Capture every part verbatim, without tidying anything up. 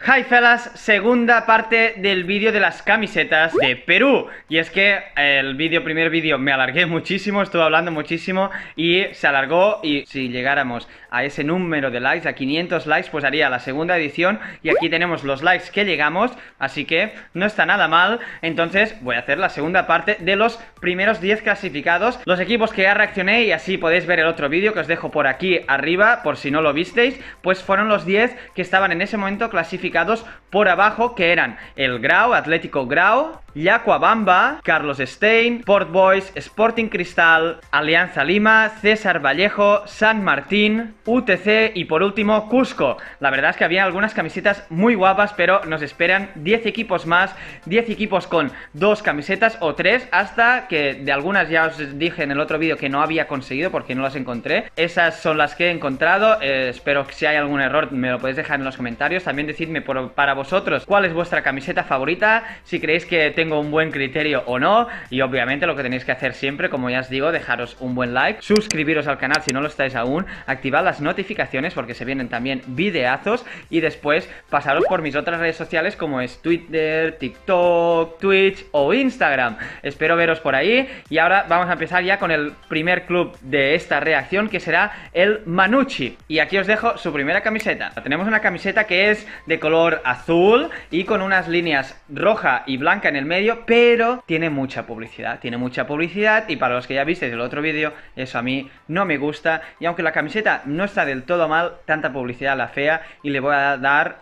Hi fellas, segunda parte del vídeo de las camisetas de Perú. Y es que el vídeo, primer vídeo me alargué muchísimo, estuve hablando muchísimo y se alargó, y si llegáramos a ese número de likes, a quinientos likes, pues haría la segunda edición. Y aquí tenemos los likes que llegamos, así que no está nada mal. Entonces voy a hacer la segunda parte de los primeros diez clasificados, los equipos que ya reaccioné, y así podéis ver el otro vídeo que os dejo por aquí arriba, por si no lo visteis. Pues fueron los diez que estaban en ese momento clasificados por abajo, que eran el Grau, Atlético Grau, Yacuabamba, Carlos Stein, Port Boys, Sporting Cristal, Alianza Lima, César Vallejo, San Martín, U T C y por último Cusco. La verdad es que había algunas camisetas muy guapas, pero nos esperan diez equipos más, diez equipos con dos camisetas o tres, hasta que de algunas ya os dije en el otro vídeo que no había conseguido porque no las encontré. Esas son las que he encontrado. eh, espero que si hay algún error me lo podéis dejar en los comentarios. También decidme por, para vosotros cuál es vuestra camiseta favorita, si creéis que tengo un buen criterio o no. Y obviamente lo que tenéis que hacer siempre, como ya os digo, dejaros un buen like, suscribiros al canal si no lo estáis aún, activad las notificaciones porque se vienen también videazos, y después pasaros por mis otras redes sociales como es Twitter, TikTok, Twitch o Instagram. Espero veros por ahí. Y ahora vamos a empezar ya con el primer club de esta reacción, que será el Manucci. Y aquí os dejo su primera camiseta. Tenemos una camiseta que es de color azul y con unas líneas roja y blanca en el medio, pero tiene mucha publicidad, tiene mucha publicidad y para los que ya visteis el otro vídeo, eso a mí no me gusta. Y aunque la camiseta no está del todo mal, tanta publicidad la fea, y le voy a dar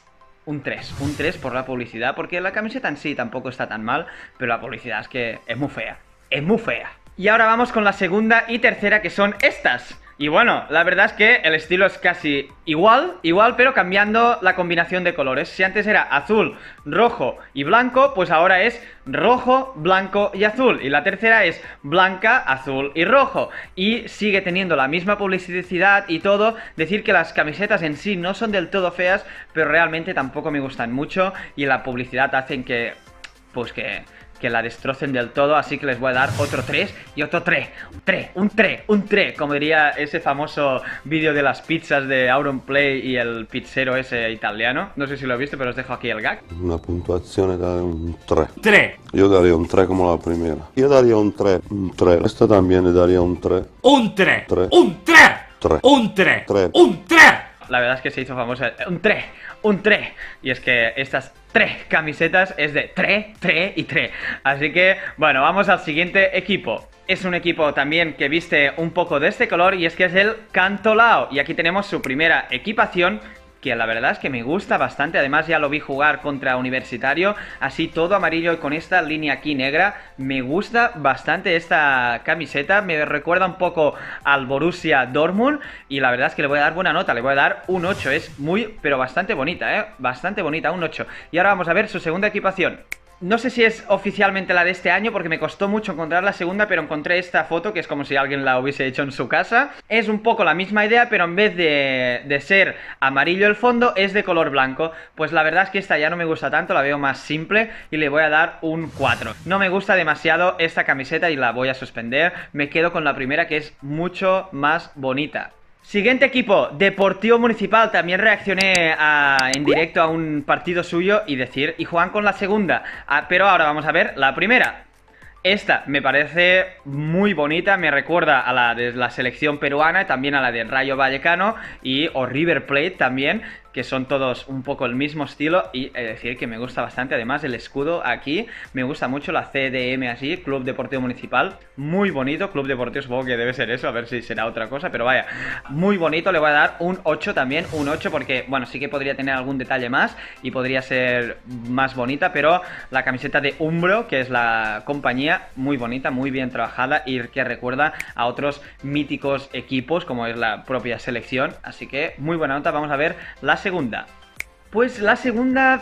un tres, un tres por la publicidad, porque la camiseta en sí tampoco está tan mal, pero la publicidad es que es muy fea, es muy fea. Y ahora vamos con la segunda y tercera, que son estas. Y bueno, la verdad es que el estilo es casi igual, igual, pero cambiando la combinación de colores. Si antes era azul, rojo y blanco, pues ahora es rojo, blanco y azul. Y la tercera es blanca, azul y rojo. Y sigue teniendo la misma publicidad y todo. Decir que las camisetas en sí no son del todo feas, pero realmente tampoco me gustan mucho. Y la publicidad hacen que, pues que... que la destrocen del todo, así que les voy a dar otro tres y otro tres, un tres, un tres, un tres, como diría ese famoso vídeo de las pizzas de Auronplay y el pizzero ese italiano. No sé si lo he visto, pero os dejo aquí el gag. Una puntuazione da un tre. tre. Io darei un tre come la primera. Io darei un tre. Un tre. Questa también le daría un tre. Un tre. Tre. Un tre. Tre. Un tre. Tre. Un tre. La verdad es que se hizo famosa un tres, un tres. Y es que estas tres camisetas es de tres, tres y tres. Así que, bueno, vamos al siguiente equipo. Es un equipo también que viste un poco de este color, y es que es el Cantolao. Y aquí tenemos su primera equipación, que la verdad es que me gusta bastante. Además ya lo vi jugar contra Universitario, así todo amarillo y con esta línea aquí negra. Me gusta bastante esta camiseta, me recuerda un poco al Borussia Dortmund, y la verdad es que le voy a dar buena nota, le voy a dar un ocho. Es muy, pero bastante bonita, eh, bastante bonita, un ocho. Y ahora vamos a ver su segunda equipación. No sé si es oficialmente la de este año porque me costó mucho encontrar la segunda, pero encontré esta foto que es como si alguien la hubiese hecho en su casa. Es un poco la misma idea, pero en vez de, de ser amarillo el fondo, es de color blanco. Pues la verdad es que esta ya no me gusta tanto, la veo más simple y le voy a dar un cuatro. No me gusta demasiado esta camiseta y la voy a suspender. Me quedo con la primera, que es mucho más bonita. Siguiente equipo, Deportivo Municipal. También reaccioné a, en directo a un partido suyo y decir, y juegan con la segunda. Ah, pero ahora vamos a ver la primera. Esta me parece muy bonita, me recuerda a la de la selección peruana, también a la de Rayo Vallecano y o River Plate también, que son todos un poco el mismo estilo, y es decir que me gusta bastante. Además el escudo aquí, me gusta mucho la C D M así, Club Deportivo Municipal, muy bonito. Club Deportivo supongo que debe ser eso, a ver si será otra cosa, pero vaya, muy bonito. Le voy a dar un ocho también, un ocho, porque bueno, sí que podría tener algún detalle más y podría ser más bonita, pero la camiseta de Umbro, que es la compañía, muy bonita, muy bien trabajada y que recuerda a otros míticos equipos como es la propia selección, así que muy buena nota. Vamos a ver la segunda. Pues la segunda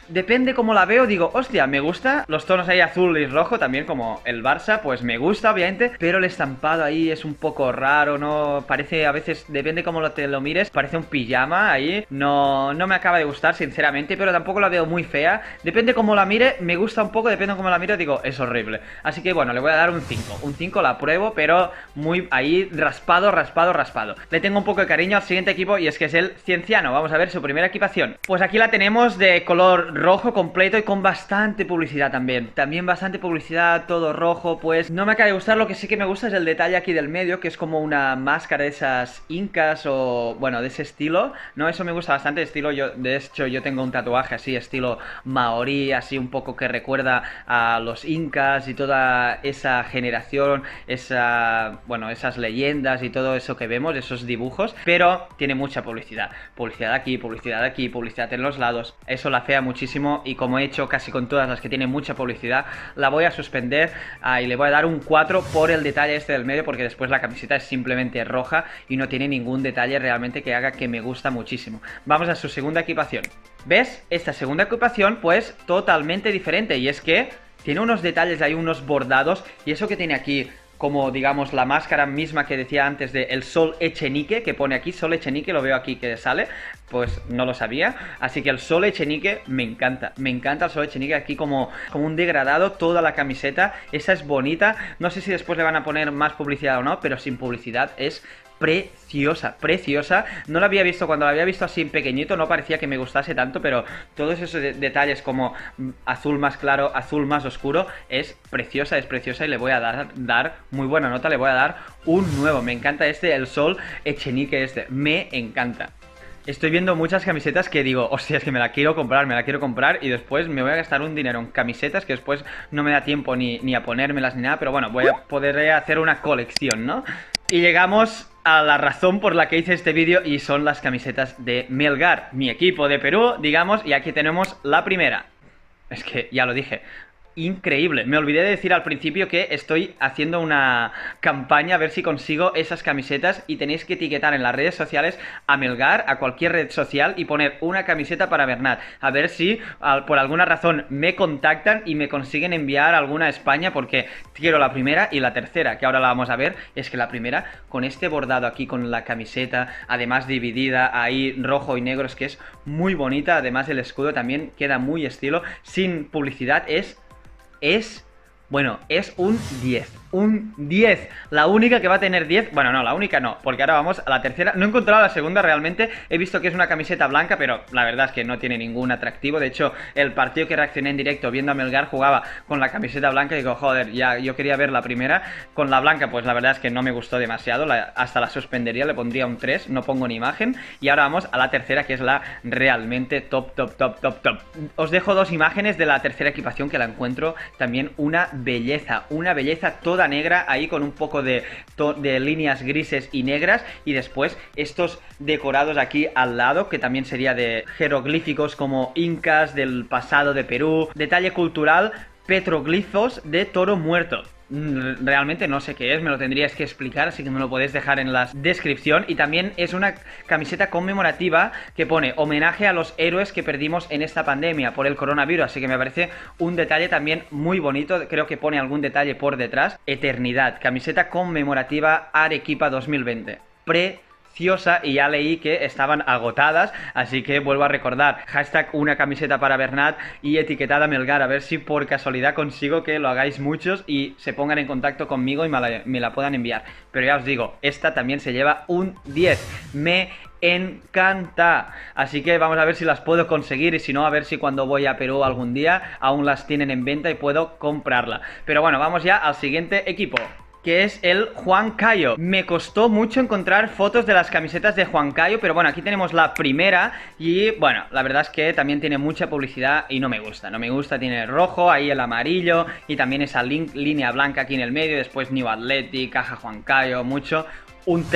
depende cómo la veo, digo, hostia, me gusta. Los tonos ahí azul y rojo, también como el Barça, pues me gusta, obviamente. Pero el estampado ahí es un poco raro, ¿no? Parece, a veces, depende cómo lo te lo mires, parece un pijama ahí. No, no me acaba de gustar, sinceramente, pero tampoco la veo muy fea. Depende cómo la mire, me gusta un poco, depende cómo la mire, digo, es horrible. Así que bueno, le voy a dar un cinco. Un cinco la pruebo, pero muy ahí raspado, raspado, raspado. Le tengo un poco de cariño al siguiente equipo y es que es el Cienciano. Vamos a ver su primera equipación. Pues aquí la tenemos de color rojo completo y con bastante publicidad también. También bastante publicidad, todo rojo, pues no me acaba de gustar. Lo que sí que me gusta es el detalle aquí del medio, que es como una máscara de esas incas o, bueno, de ese estilo, ¿no? Eso me gusta bastante, estilo, yo, de hecho yo tengo un tatuaje así, estilo maorí, así un poco que recuerda a los incas y toda esa generación, esa, bueno, esas leyendas y todo eso que vemos, esos dibujos, pero tiene mucha publicidad. Publicidad aquí, publicidad aquí, publicidad en los lados. Eso la fea muchísimo y como he hecho casi con todas las que tienen mucha publicidad, la voy a suspender ah, y le voy a dar un cuatro por el detalle este del medio, porque después la camiseta es simplemente roja y no tiene ningún detalle realmente que haga que me gusta muchísimo. Vamos a su segunda equipación. ¿Ves? Esta segunda equipación pues totalmente diferente y es que tiene unos detalles, hay unos bordados y eso que tiene aquí, como digamos la máscara misma que decía antes de el Sol Echenique, que pone aquí, Sol Echenique, lo veo aquí que sale, pues no lo sabía, así que el Sol Echenique me encanta, me encanta el Sol Echenique aquí como, como un degradado, toda la camiseta, esa es bonita, no sé si después le van a poner más publicidad o no, pero sin publicidad es preciosa, preciosa. No la había visto, cuando la había visto así en pequeñito no parecía que me gustase tanto, pero todos esos de detalles como azul más claro, azul más oscuro, es preciosa, es preciosa y le voy a dar, dar muy buena nota, le voy a dar un nuevo. Me encanta este, el Sol Echenique este, me encanta. Estoy viendo muchas camisetas que digo, hostia, es que me la quiero comprar, me la quiero comprar y después me voy a gastar un dinero en camisetas que después no me da tiempo ni, ni a ponérmelas ni nada, pero bueno, voy a poder hacer una colección, ¿no? Y llegamos a la razón por la que hice este vídeo y son las camisetas de Melgar, mi equipo de Perú, digamos, y aquí tenemos la primera. Es que ya lo dije. Increíble, me olvidé de decir al principio que estoy haciendo una campaña a ver si consigo esas camisetas y tenéis que etiquetar en las redes sociales a Melgar, a cualquier red social y poner una camiseta para Bernat, a ver si por alguna razón me contactan y me consiguen enviar alguna a España, porque quiero la primera y la tercera, que ahora la vamos a ver. Es que la primera, con este bordado aquí con la camiseta, además dividida ahí rojo y negro, es que es muy bonita, además el escudo también queda muy estilo, sin publicidad, es Es, bueno, es un diez. Un diez, la única que va a tener diez. Bueno, no, la única no, porque ahora vamos a la tercera. No he encontrado la segunda realmente. He visto que es una camiseta blanca, pero la verdad es que no tiene ningún atractivo. De hecho, el partido que reaccioné en directo viendo a Melgar jugaba con la camiseta blanca y digo, joder, ya yo quería ver la primera. Con la blanca, pues la verdad es que no me gustó demasiado, la, hasta la suspendería, le pondría un tres, no pongo ni imagen. Y ahora vamos a la tercera, que es la realmente top, top, top, top, top. Os dejo dos imágenes de la tercera equipación, que la encuentro también una belleza, una belleza toda negra, ahí con un poco de, de líneas grises y negras, y después estos decorados aquí al lado, que también sería de jeroglíficos como incas del pasado de Perú, detalle cultural, petroglifos de toro muerto. Realmente no sé qué es, me lo tendrías que explicar, así que me lo podéis dejar en la descripción. Y también es una camiseta conmemorativa que pone homenaje a los héroes que perdimos en esta pandemia por el coronavirus, así que me parece un detalle también muy bonito. Creo que pone algún detalle por detrás. Eternidad, camiseta conmemorativa Arequipa dos mil veinte. Pre preciosa, y ya leí que estaban agotadas, así que vuelvo a recordar, hashtag una camiseta para Bernat y etiquetada Melgar, a ver si por casualidad consigo que lo hagáis muchos y se pongan en contacto conmigo y me la, me la puedan enviar. Pero ya os digo, esta también se lleva un diez, me encanta, así que vamos a ver si las puedo conseguir, y si no, a ver si cuando voy a Perú algún día aún las tienen en venta y puedo comprarla. Pero bueno, vamos ya al siguiente equipo, que es el Huancayo. Me costó mucho encontrar fotos de las camisetas de Huancayo, pero bueno, aquí tenemos la primera y bueno, la verdad es que también tiene mucha publicidad y no me gusta, no me gusta, tiene el rojo, ahí el amarillo y también esa línea blanca aquí en el medio, después New Athletic, Caja Huancayo, mucho, un tres.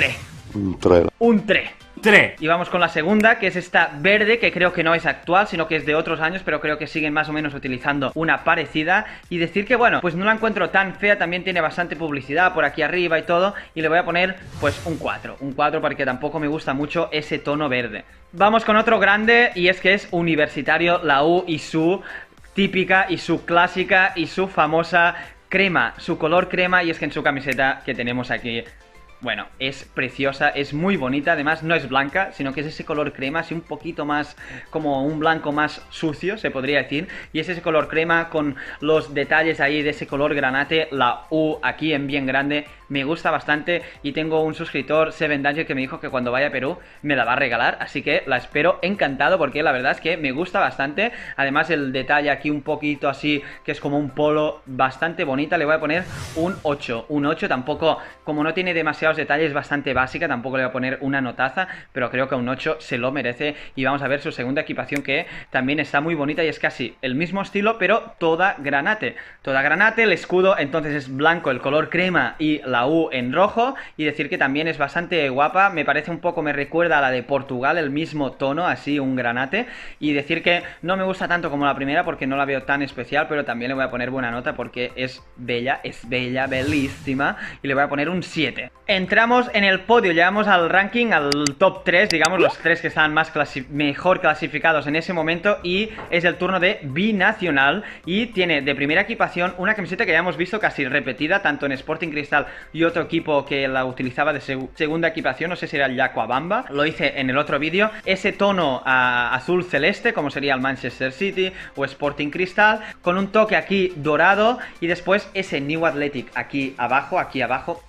un tres. Un tres. tres. Y vamos con la segunda, que es esta verde, que creo que no es actual, sino que es de otros años, pero creo que siguen más o menos utilizando una parecida. Y decir que, bueno, pues no la encuentro tan fea, también tiene bastante publicidad por aquí arriba y todo. Y le voy a poner, pues, un cuatro. Un cuatro porque tampoco me gusta mucho ese tono verde. Vamos con otro grande, y es que es Universitario, la U y su típica, y su clásica, y su famosa crema, su color crema. Y es que en su camiseta que tenemos aquí, bueno, es preciosa, es muy bonita. Además no es blanca, sino que es ese color crema, así un poquito más, como un blanco más sucio, se podría decir. Y es ese color crema con los detalles ahí de ese color granate, la U aquí en bien grande. Me gusta bastante y tengo un suscriptor, Seven Danger, que me dijo que cuando vaya a Perú me la va a regalar, así que la espero encantado porque la verdad es que me gusta bastante. Además el detalle aquí un poquito así, que es como un polo, bastante bonita. Le voy a poner un ocho, un ocho, tampoco, como no tiene demasiados detalles, bastante básica, tampoco le voy a poner una notaza, pero creo que un ocho se lo merece. Y vamos a ver su segunda equipación, que también está muy bonita y es casi el mismo estilo, pero toda granate, toda granate. El escudo entonces es blanco, el color crema y la U en rojo, y decir que también es bastante guapa, me parece un poco, me recuerda a la de Portugal, el mismo tono, así un granate. Y decir que no me gusta tanto como la primera porque no la veo tan especial, pero también le voy a poner buena nota porque es bella, es bella, bellísima, y le voy a poner un siete. Entramos en el podio, llegamos al ranking, al top tres, digamos, los tres que están más clasi- mejor clasificados en ese momento, y es el turno de Binacional, y tiene de primera equipación una camiseta que ya hemos visto casi repetida, tanto en Sporting Cristal y otro equipo que la utilizaba de seg segunda equipación, no sé si era el Yacuabamba, lo hice en el otro vídeo. Ese tono a azul celeste, como sería el Manchester City o Sporting Cristal, con un toque aquí dorado, y después ese New Athletic aquí abajo, aquí abajo.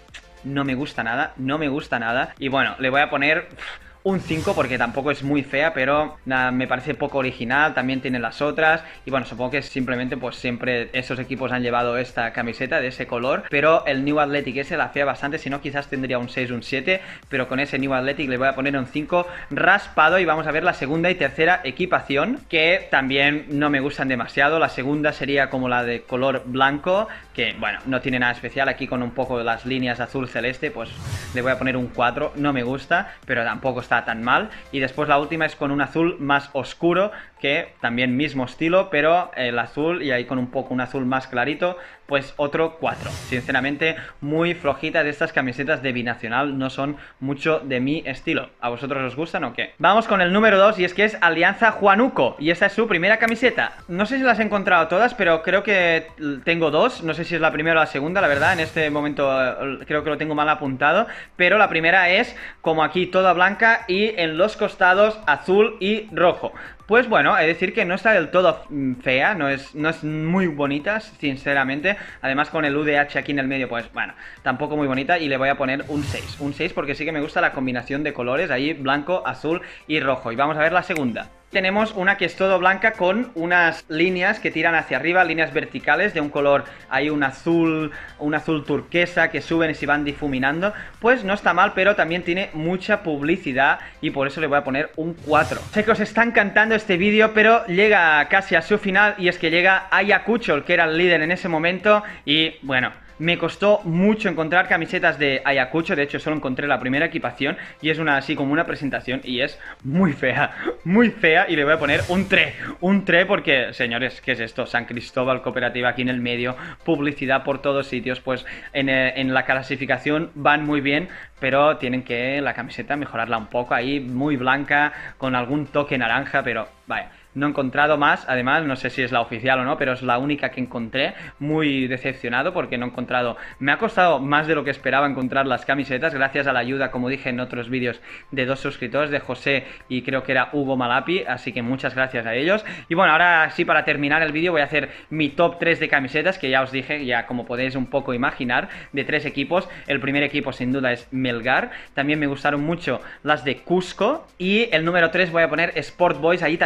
No me gusta nada, no me gusta nada. Y bueno, le voy a poner un cinco porque tampoco es muy fea, pero nada, me parece poco original. También tiene las otras, y bueno, supongo que simplemente pues siempre esos equipos han llevado esta camiseta de ese color. Pero el New Athletic ese la fea bastante, si no quizás tendría un seis, un siete, pero con ese New Athletic le voy a poner un cinco raspado. Y vamos a ver la segunda y tercera equipación, que también no me gustan demasiado. La segunda sería como la de color blanco, que bueno, no tiene nada especial. Aquí con un poco de las líneas azul celeste, pues le voy a poner un cuatro, no me gusta, pero tampoco está tan mal. Y después la última es con un azul más oscuro, que también mismo estilo, pero el azul y ahí con un poco un azul más clarito, pues otro cuatro. Sinceramente muy flojita de estas camisetas de Binacional, no son mucho de mi estilo. ¿A vosotros os gustan o qué? Vamos con el número dos, y es que es Alianza Huánuco, y esta es su primera camiseta. No sé si las he encontrado todas, pero creo que tengo dos, no sé si es la primera o la segunda, la verdad, en este momento creo que lo tengo mal apuntado, pero la primera es como aquí toda blanca y en los costados azul y rojo. Pues bueno, es decir que no está del todo fea, no es, no es muy bonita, sinceramente. Además con el U D H aquí en el medio, pues bueno, tampoco muy bonita, y le voy a poner un seis. Un seis porque sí que me gusta la combinación de colores, ahí blanco, azul y rojo. Y vamos a ver la segunda. Tenemos una que es todo blanca con unas líneas que tiran hacia arriba, líneas verticales de un color, hay un azul, un azul turquesa que suben y se van difuminando. Pues no está mal, pero también tiene mucha publicidad y por eso le voy a poner un cuatro. Sé que os está encantando este vídeo, pero llega casi a su final, y es que llega Ayacucho, el que era el líder en ese momento. Y bueno, me costó mucho encontrar camisetas de Ayacucho, de hecho solo encontré la primera equipación, y es una así como una presentación, y es muy fea, muy fea, y le voy a poner un tres, un tres porque, señores, ¿qué es esto? San Cristóbal Cooperativa aquí en el medio, publicidad por todos sitios, pues en, eh, en la clasificación van muy bien, pero tienen que la camiseta mejorarla un poco, ahí muy blanca, con algún toque naranja, pero vaya. No he encontrado más, además, no sé si es la oficial o no, pero es la única que encontré. Muy decepcionado porque no he encontrado... Me ha costado más de lo que esperaba encontrar las camisetas, gracias a la ayuda, como dije en otros vídeos, de dos suscriptores, de José y creo que era Hugo Malapi, así que muchas gracias a ellos. Y bueno, ahora sí, para terminar el vídeo voy a hacer mi top tres de camisetas, que ya os dije, ya como podéis un poco imaginar, de tres equipos. El primer equipo sin duda es Melgar, también me gustaron mucho las de Cusco, y el número tres voy a poner Sport Boys, ahí también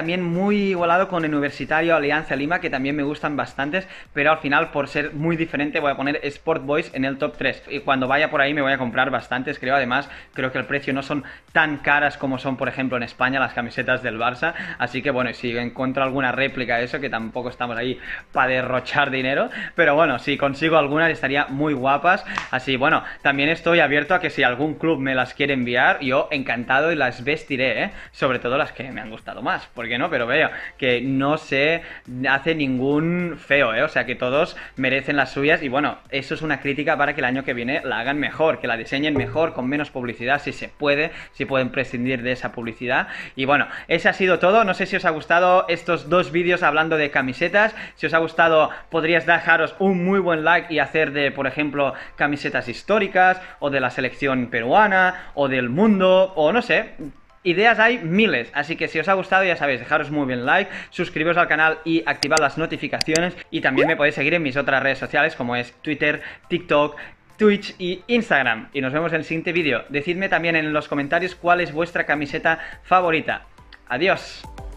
también muy igualado con Universitario, Alianza Lima, que también me gustan bastantes, pero al final por ser muy diferente voy a poner Sport Boys en el top tres. Y cuando vaya por ahí me voy a comprar bastantes, creo. Además, creo que el precio no son tan caras como son, por ejemplo, en España las camisetas del Barça. Así que bueno, si encuentro alguna réplica de eso, que tampoco estamos ahí para derrochar dinero, pero bueno, si consigo algunas estaría muy guapas. Así, bueno, también estoy abierto a que si algún club me las quiere enviar, yo encantado y las vestiré, ¿eh? Sobre todo las que me han gustado más, ¿por qué no? Pero veo que no se hace ningún feo, ¿eh? O sea que todos merecen las suyas y bueno, eso es una crítica para que el año que viene la hagan mejor, que la diseñen mejor, con menos publicidad, si se puede, si pueden prescindir de esa publicidad. Y bueno, ese ha sido todo. No sé si os ha gustado estos dos vídeos hablando de camisetas. Si os ha gustado, podríais dejaros un muy buen like y hacer de, por ejemplo, camisetas históricas, o de la selección peruana, o del mundo, o no sé. Ideas hay miles, así que si os ha gustado ya sabéis, dejaros muy bien like, suscribiros al canal y activad las notificaciones. Y también me podéis seguir en mis otras redes sociales como es Twitter, TikTok, Twitch y Instagram. Y nos vemos en el siguiente vídeo. Decidme también en los comentarios cuál es vuestra camiseta favorita. Adiós.